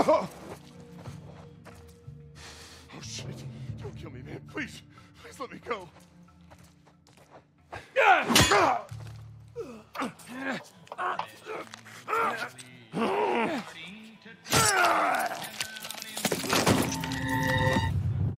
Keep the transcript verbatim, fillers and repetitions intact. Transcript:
Oh shit! Don't kill me, man. Please, please let me go.